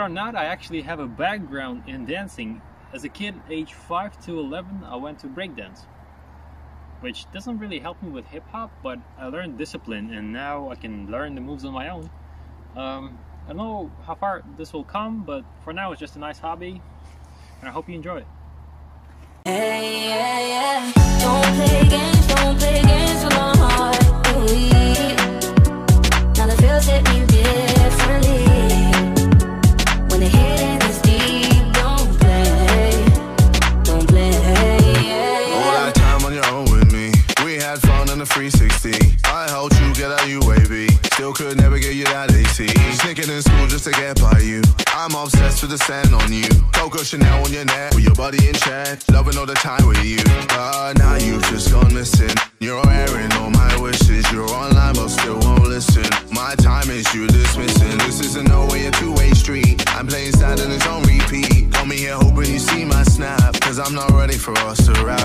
or not, I actually have a background in dancing. As a kid, age 5 to 11, I went to breakdance, which doesn't really help me with hip-hop, but I learned discipline, and now I can learn the moves on my own. I don't know how far this will come, but for now it's just a nice hobby, and I hope you enjoy it. Hey, yeah, yeah. Don't play games with my heart. Now the feels hit me differently. When the hitting is deep, don't play. All that time on your own with me. We had fun on the 360. I helped you get out UAV. Still could never get you that AC. Sneaking in school just to get by you. I'm obsessed with the scent on you. Coco Chanel on your neck, with your body in check. Loving all the time with you. But now you've just gone missing. You're airing all my wishes. You're online but still won't listen. My time is you dismissing. This isn't no way a two-way street. I'm playing sad and it's on repeat. Got me here hoping you see my snap, cause I'm not ready for us to rap.